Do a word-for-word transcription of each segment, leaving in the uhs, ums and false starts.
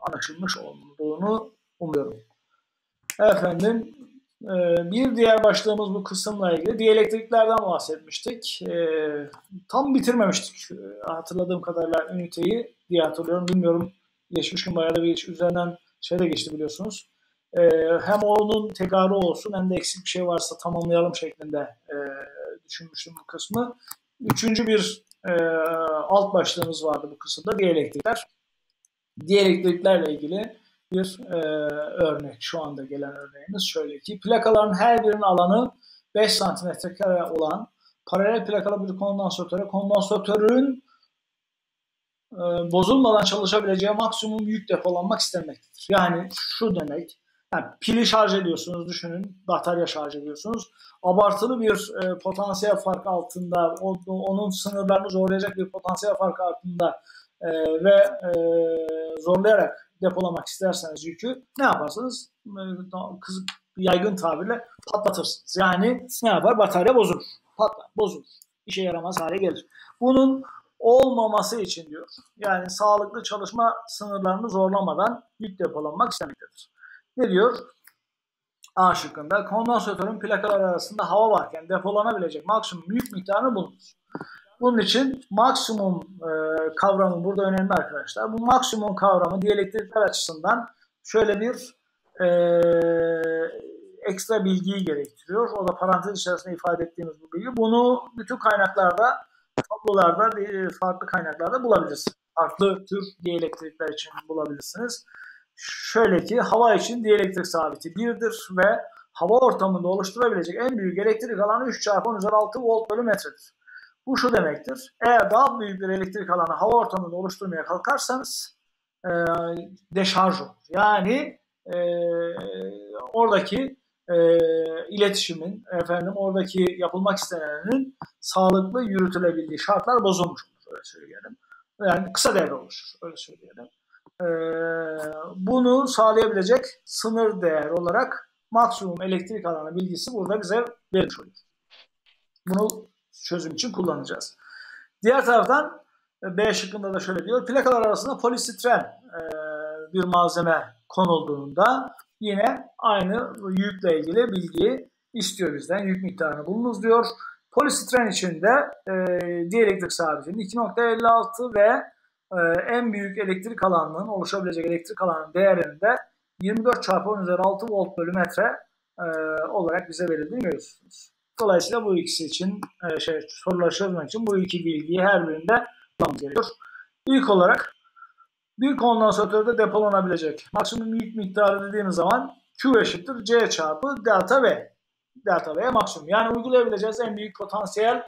anlaşılmış olduğunu umuyorum. Efendim, bir diğer başlığımız bu kısımla ilgili dielektriklerden bahsetmiştik. Tam bitirmemiştik hatırladığım kadarıyla üniteyi diye hatırlıyorum. Bilmiyorum, geçmiş gün bayağı da bir iş üzerinden şey de geçti biliyorsunuz. Hem onun tekrarı olsun hem de eksik bir şey varsa tamamlayalım şeklinde düşünmüştüm bu kısmı. Üçüncü bir alt başlığımız vardı bu kısımda, dielektrikler. Dielektriklerle ilgili bir e, örnek, şu anda gelen örneğimiz şöyle ki, plakaların her birinin alanı beş santimetre kare olan paralel plakalı bir kondansatöre kondansatörün e, bozulmadan çalışabileceği maksimum yük depolanmak istenmektedir. Yani şu demek, yani pili şarj ediyorsunuz, düşünün, batarya şarj ediyorsunuz. Abartılı bir e, potansiyel fark altında, o, onun sınırlarını zorlayacak bir potansiyel fark altında e, ve e, zorlayarak depolamak isterseniz yükü ne yaparsınız? Yaygın tabirle patlatırsınız. Yani ne yapar? Batarya bozulur. Patlar, bozulur. İşe yaramaz hale gelir. Bunun olmaması için diyor, yani sağlıklı çalışma sınırlarını zorlamadan yük depolanmak istemektedir. Ne diyor? A şıkkında, kondansatörün plakaları arasında hava varken depolanabilecek maksimum yük miktarını bulunuz. Bunun için maksimum e, kavramı burada önemli arkadaşlar. Bu maksimum kavramı dielektrikler açısından şöyle bir e, ekstra bilgiyi gerektiriyor. O da parantez içerisinde ifade ettiğimiz bu bilgi. Bunu bütün kaynaklarda, tablolarda, farklı kaynaklarda bulabilirsiniz. Farklı tür dielektrikler için bulabilirsiniz. Şöyle ki, hava için dielektrik sabiti birdir ve hava ortamında oluşturabilecek en büyük elektrik alanı üç çarpı on üzeri altı volt bölü metredir. Bu şu demektir: eğer daha büyük bir elektrik alanı hava ortamında oluşturmaya kalkarsanız e, deşarj olur. Yani e, oradaki e, iletişimin, efendim oradaki yapılmak istenenin sağlıklı yürütülebildiği şartlar bozulmuş olur, öyle söyleyelim. Yani kısa devre oluşur, öyle söyleyelim. E, bunu sağlayabilecek sınır değer olarak maksimum elektrik alanı bilgisi burada bize verilmiş oluyor. Bunu çözüm için kullanacağız. Diğer taraftan B şıkkında da şöyle diyor: plakalar arasında polistiren e, bir malzeme konulduğunda yine aynı yükle ilgili bilgiyi istiyor bizden. Yük miktarını bulunuz diyor. Polistiren içinde e, dielektrik sabitinin iki nokta elli altı ve e, en büyük elektrik alanının, oluşabilecek elektrik alanının değerinde yirmi dört çarpı on üzeri altı volt bölü metre e, olarak bize verildiğini görüyorsunuz. Dolayısıyla bu ikisi için e, şey, soruları çözmek için bu iki bilgiyi her birinde kullanmamız gerekiyor. İlk olarak bir kondansatörde depolanabilecek maksimum yük miktarı dediğimiz zaman Q eşittir C çarpı delta V. Delta V maksimum. Yani uygulayabileceğiz en büyük potansiyel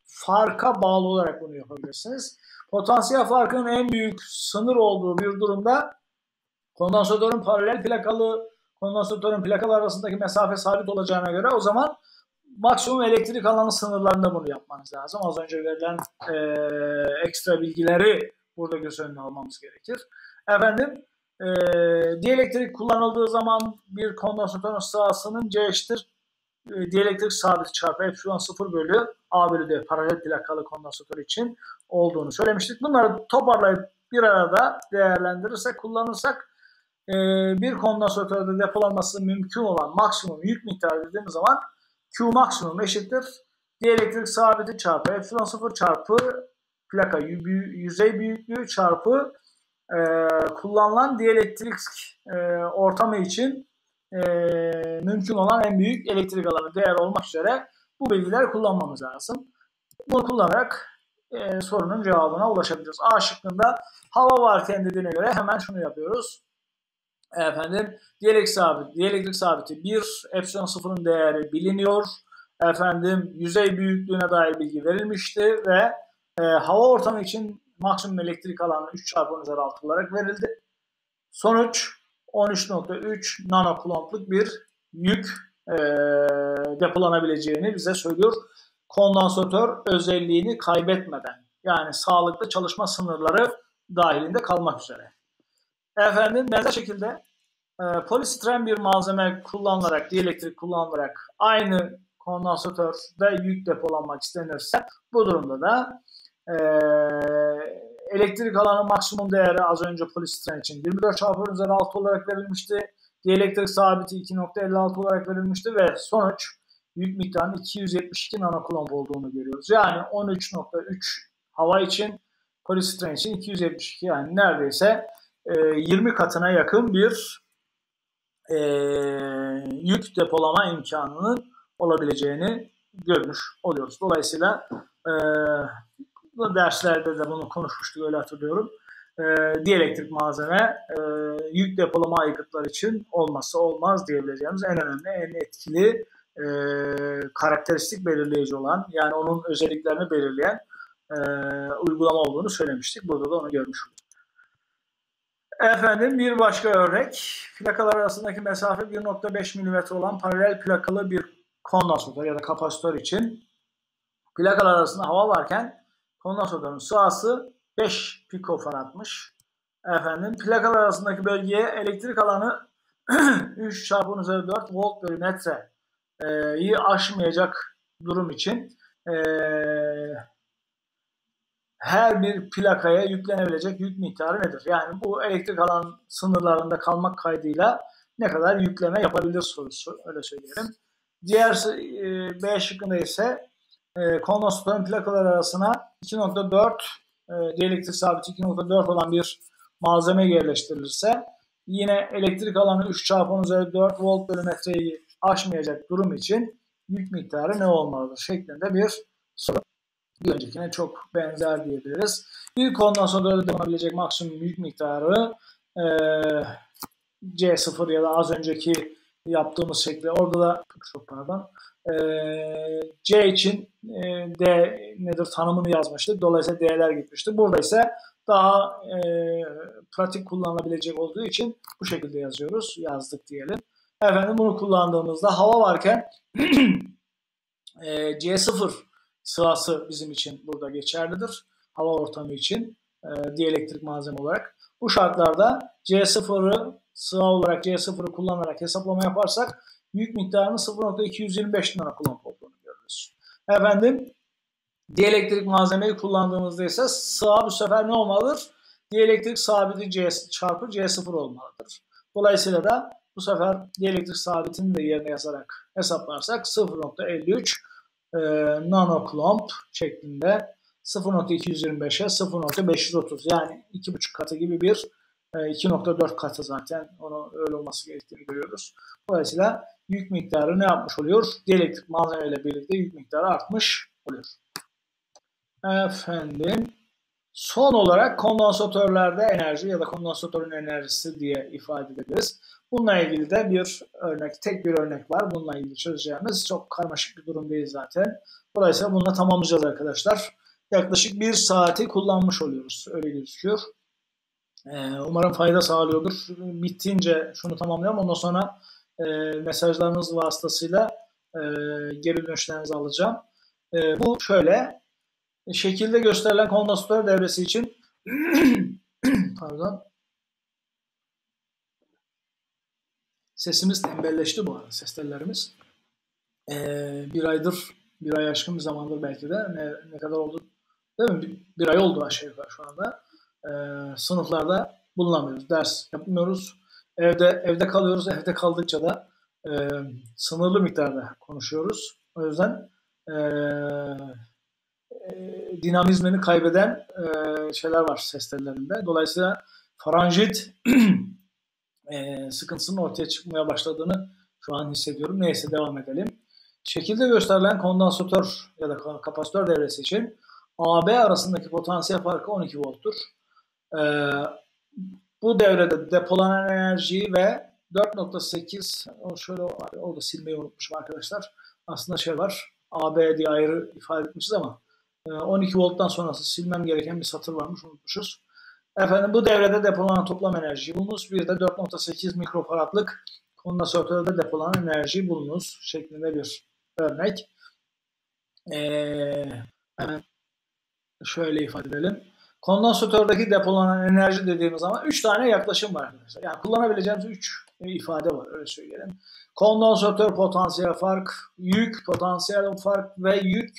farka bağlı olarak bunu yapabilirsiniz. Potansiyel farkın en büyük sınır olduğu bir durumda kondansatörün paralel plakalı kondansatörün plakalar arasındaki mesafe sabit olacağına göre o zaman maksimum elektrik alanı sınırlarında bunu yapmanız lazım. Az önce verilen e, ekstra bilgileri burada göz önüne almamız gerekir. Efendim, e, dielektrik kullanıldığı zaman bir kondansatörün sahasının C eşittir e, dielektrik sabiti çarpı epsilon sıfır bölü A bölü D paralel plakalı kondansatör için olduğunu söylemiştik. Bunları toparlayıp bir arada değerlendirirsek, kullanırsak e, bir kondansatörde depolanması mümkün olan maksimum yük miktarı dediğimiz zaman Q maksimum eşittir dielektrik sabiti çarpı epsilon sıfır çarpı plaka yüzey büyüklüğü çarpı e, kullanılan dielektrik e, ortamı için e, mümkün olan en büyük elektrik alanı değer olmak üzere bu bilgileri kullanmamız lazım. Bunu kullanarak e, sorunun cevabına ulaşabiliriz. A şıkkında hava varken dediğine göre hemen şunu yapıyoruz. Efendim, dielektrik sabiti, dielektrik sabiti bir, epsilon sıfırın değeri biliniyor. Efendim, yüzey büyüklüğüne dair bilgi verilmişti ve e, hava ortamı için maksimum elektrik alanı üç çarpı on üzeri altı olarak verildi. Sonuç on üç nokta üç nanokoulomb'luk bir yük e, depolanabileceğini bize söylüyor. Kondansatör özelliğini kaybetmeden, yani sağlıklı çalışma sınırları dahilinde kalmak üzere. Efendim, benzer şekilde e, polistiren bir malzeme kullanılarak, dielektrik kullanılarak aynı kondansatörde yük depolanmak istenirse bu durumda da e, elektrik alanı maksimum değeri az önce polistiren için yirmi dört çarpı on üzeri altı olarak verilmişti. Dielektrik sabiti iki nokta elli altı olarak verilmişti ve sonuç yük miktarının iki yüz yetmiş iki nanokulomb olduğunu görüyoruz. Yani on üç nokta üç hava için, polistiren için iki yüz yetmiş iki, yani neredeyse e, yirmi katına yakın bir e, yük depolama imkanının olabileceğini görmüş oluyoruz. Dolayısıyla e, bu derslerde de bunu konuşmuştuk, öyle hatırlıyorum. E, dielektrik malzeme e, yük depolama aygıtlar için olmazsa olmaz diyebileceğimiz en önemli, en etkili e, karakteristik belirleyici olan, yani onun özelliklerini belirleyen e, uygulama olduğunu söylemiştik. Burada da onu görmüş olduk. Efendim bir başka örnek, plakalar arasındaki mesafe bir nokta beş milimetre olan paralel plakalı bir kondansatör ya da kapasitör için plakalar arasında hava varken kondansatörün sahası beş pikofaradmış. Efendim plakalar arasındaki bölgeye elektrik alanı üç çarpı on üzeri dört volt bölü metreyi aşmayacak durum için e, her bir plakaya yüklenebilecek yük miktarı nedir? Yani bu elektrik alan sınırlarında kalmak kaydıyla ne kadar yükleme yapabilir sorusu, öyle söyleyelim. Diğer e, B şıkkında ise e, kondansatörün plakalar arasına iki nokta dört e, dielektrik sabiti iki nokta dört olan bir malzeme yerleştirilirse yine elektrik alanı üç çarpı on üzeri dört volt bölü metreyi aşmayacak durum için yük miktarı ne olmalıdır şeklinde bir soru. Bir öncekine çok benzer diyebiliriz. Bir kondansatörde deponabilecek maksimum yük miktarı e, C sıfır ya da az önceki yaptığımız şekilde, orada da çok pardon e, C için e, D nedir tanımını yazmıştık. Dolayısıyla D'ler gitmişti. Burada ise daha e, pratik kullanılabilecek olduğu için bu şekilde yazıyoruz. Yazdık diyelim. Efendim bunu kullandığımızda hava varken e, C sıfır sırası bizim için burada geçerlidir. Hava ortamı için e, dielektrik malzeme olarak. Bu şartlarda C sıfırı sıra olarak C sıfırı kullanarak hesaplama yaparsak yük miktarının sıfır nokta iki yüz yirmi beş nanokulomb olduğunu görürüz. Efendim dielektrik malzemeyi kullandığımızda ise sığa bu sefer ne olmalıdır? Dielektrik sabiti C çarpı C sıfır olmalıdır. Dolayısıyla da bu sefer dielektrik sabitini de yerine yazarak hesaplarsak sıfır nokta elli üç e, nanokulomb şeklinde sıfır nokta iki yüz yirmi beşe sıfır nokta beş yüz otuz, yani iki buçuk katı gibi bir e, iki nokta dört katı zaten, onu öyle olması gerektiğini görüyoruz. Dolayısıyla yük miktarı ne yapmış oluyor? Dielektrik malzeme ile birlikte yük miktarı artmış oluyor. Efendim son olarak kondansatörlerde enerji ya da kondansatörün enerjisi diye ifade edebiliriz. Bununla ilgili de bir örnek, tek bir örnek var. Bununla ilgili çözeceğimiz çok karmaşık bir durum değil zaten. Dolayısıyla bununla tamamlayacağız arkadaşlar. Yaklaşık bir saati kullanmış oluyoruz. Öyle gözüküyor. Ee, umarım fayda sağlıyordur. Bittiğince şunu tamamlayalım. Ondan sonra e, mesajlarınız vasıtasıyla e, geri dönüşlerinizi alacağım. E, bu şöyle. Şekilde gösterilen kondansatör devresi için pardon, sesimiz tembelleşti bu arada, ses tellerimiz. Ee, bir aydır, bir ay aşkın bir zamandır belki de, ne, ne kadar oldu değil mi? Bir, bir ay oldu aşağı yukarı şu anda. Ee, sınıflarda bulunamıyoruz, ders yapmıyoruz. Evde evde kalıyoruz. Evde kaldıkça da e, sınırlı miktarda konuşuyoruz. O yüzden eee dinamizmini kaybeden e, şeyler var ses tellerinde. Dolayısıyla faranjit e, sıkıntısının ortaya çıkmaya başladığını şu an hissediyorum. Neyse devam edelim. Şekilde gösterilen kondansatör ya da kapasitör devresi için A B arasındaki potansiyel farkı on iki volttur. E, bu devrede depolanan enerjiyi ve dört nokta sekiz, o şöyle orada silmeyi unutmuşum arkadaşlar. Aslında şey var, A B diye ayrı ifade etmişiz ama on iki volttan sonrası silmem gereken bir satır varmış, unutmuşuz. Efendim bu devrede depolanan toplam enerji bulunuz. Bir de dört nokta sekiz mikrofaradlık kondansatörde depolanan enerji bulunuz şeklinde bir örnek. Ee, hemen şöyle ifade edelim. Kondansatördeki depolanan enerji dediğimiz zaman üç tane yaklaşım var arkadaşlar. Yani kullanabileceğimiz üç ifade var, öyle söyleyelim. Kondansatör potansiyel fark, yük potansiyel fark ve yük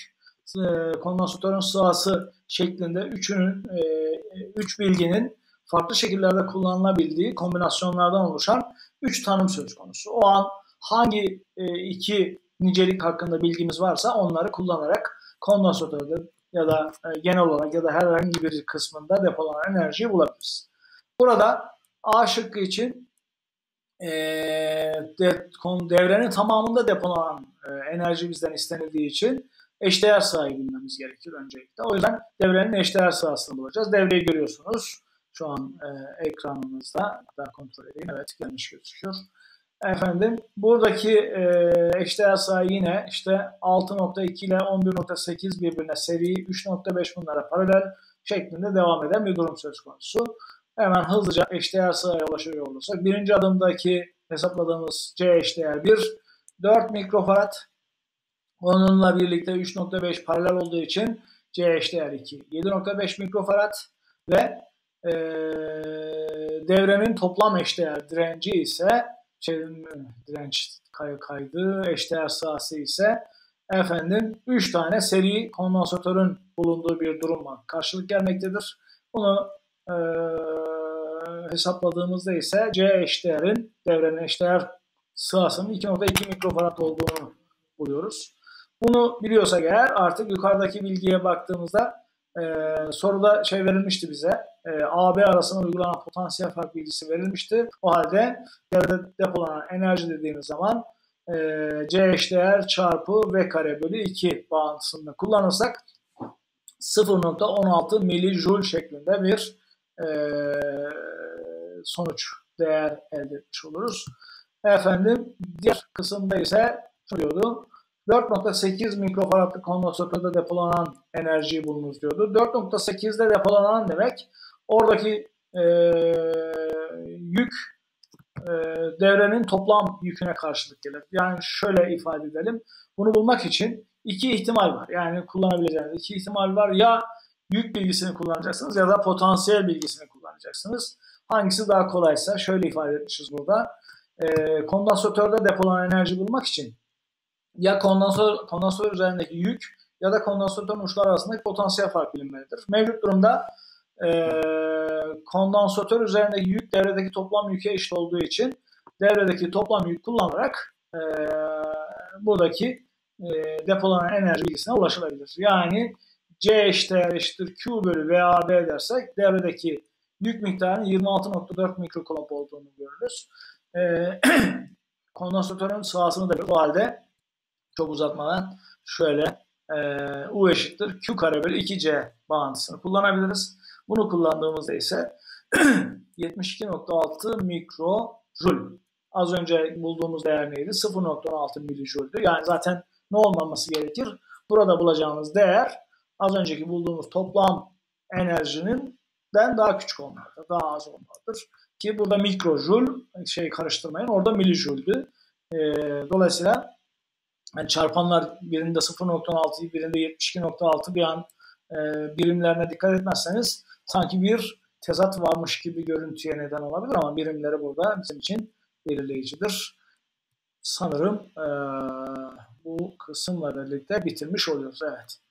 e, kondansatörün sırası şeklinde üçünün e, üç bilginin farklı şekillerde kullanılabildiği kombinasyonlardan oluşan üç tanım söz konusu. O an hangi e, iki nicelik hakkında bilgimiz varsa onları kullanarak kondansatörde ya da e, genel olarak ya da herhangi bir kısmında depolanan enerjiyi bulabiliriz. Burada A şıkkı için e, de, devrenin tamamında depolanan e, enerji bizden istenildiği için eşdeğer sırayı bilmemiz gerekir öncelikle. O yüzden devrenin eşdeğer sırasını bulacağız. Devreyi görüyorsunuz şu an e, ekranımızda. Hatta kontrol edeyim. Evet, gelmiş gözüküyor. Efendim buradaki e, eşdeğer sayı yine işte altı nokta iki ile on bir nokta sekiz birbirine seri, üç nokta beş bunlara paralel şeklinde devam eden bir durum söz konusu. Hemen hızlıca eşdeğer sıraya ulaşıyor olursak birinci adımdaki hesapladığımız C eşdeğer bir, dört mikrofarad. Onunla birlikte üç nokta beş paralel olduğu için C eşdeğer iki, yedi nokta beş mikrofarad ve e, devrenin toplam eşdeğer direnci ise şey, direnç kay, kaydı eşdeğer sırası ise efendim üç tane seri kondansatörün bulunduğu bir durumla karşılık gelmektedir. Bunu e, hesapladığımızda ise C eşdeğerin devrenin eşdeğer sırasının iki nokta iki mikrofarad olduğunu buluyoruz. Bunu biliyorsak eğer artık yukarıdaki bilgiye baktığımızda e, soruda şey verilmişti bize. E, A B arasında uygulanan potansiyel fark bilgisi verilmişti. O halde devrede depolanan enerji dediğimiz zaman e, C eşdeğer çarpı V kare bölü iki bağıntısını kullanırsak sıfır nokta on altı milijoule şeklinde bir e, sonuç değer elde etmiş oluruz. Efendim diğer kısımda ise şu diyordu. dört nokta sekiz mikrofaradlık kondansatörde depolanan enerjiyi bulunuz diyordu. dört nokta sekizde depolanan demek oradaki e, yük e, devrenin toplam yüküne karşılık gelir. Yani şöyle ifade edelim. Bunu bulmak için iki ihtimal var. Yani kullanabileceğiniz iki ihtimal var. Ya yük bilgisini kullanacaksınız ya da potansiyel bilgisini kullanacaksınız. Hangisi daha kolaysa şöyle ifade etmişiz burada. E, kondansatörde depolanan enerji bulmak için ya kondansatör, kondansatör üzerindeki yük ya da kondansatörün uçları arasındaki potansiyel fark bilinmelidir. Mevcut durumda e, kondansatör üzerindeki yük devredeki toplam yüke eşit olduğu için devredeki toplam yük kullanılarak e, buradaki e, depolanan enerji bilgisine ulaşılabilir. Yani C eşdeğer eşittir Q bölü V A B dersek devredeki yük miktarının yirmi altı nokta dört mikrokulomb olduğunu görürüz. E, kondansatörün sırasını da bu halde çok uzatmadan şöyle e, U eşittir Q kare bölü iki C bağıntısını kullanabiliriz. Bunu kullandığımızda ise yetmiş iki nokta altı mikrojoule. Az önce bulduğumuz değer neydi? sıfır nokta on altı milijoule'dü. Yani zaten ne olmaması gerekir? Burada bulacağımız değer az önceki bulduğumuz toplam enerjinin daha küçük olmalıdır. Daha az olmalıdır. Ki burada mikrojoule şey karıştırmayın. Orada milijoule'dü. E, dolayısıyla yani çarpanlar birinde sıfır nokta on altı, birinde yetmiş iki nokta altı bir an e, birimlerine dikkat etmezseniz sanki bir tezat varmış gibi görüntüye neden olabilir ama birimleri burada bizim için belirleyicidir. Sanırım e, bu kısımla birlikte bitirmiş oluyoruz. Evet.